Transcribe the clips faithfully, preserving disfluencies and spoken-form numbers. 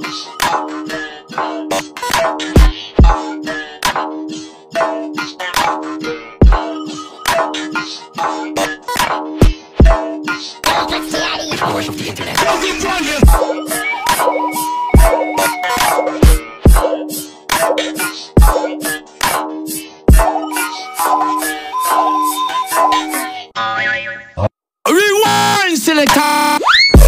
Powers of the internet. Rewind, selector.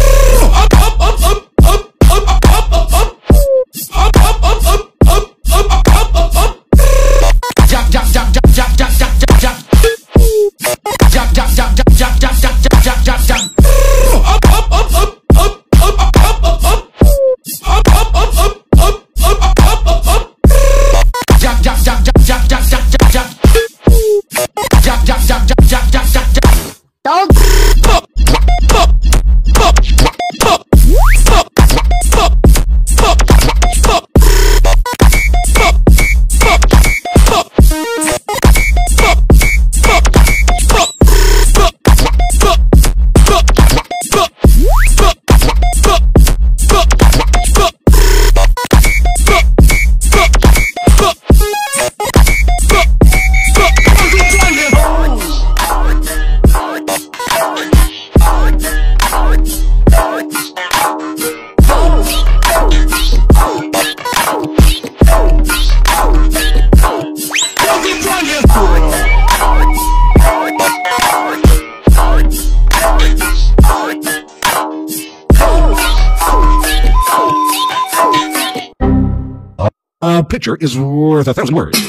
A picture is worth a thousand words.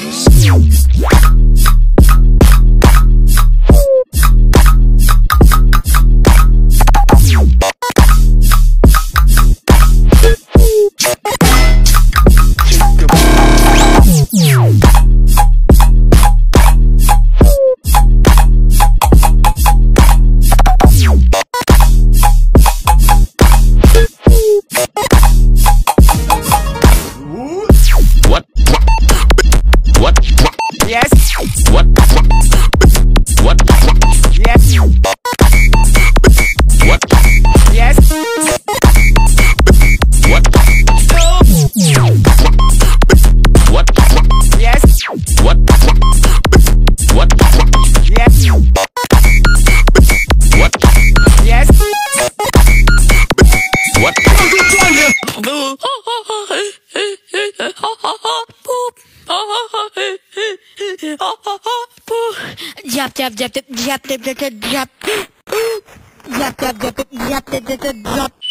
What? What? Yes. What? What? Yes. What? Yes. What? What? Yes. What? What? Yes. What? Yes. What? Jap jap jap jap jap jap jap jap jap jap jap jap jap jap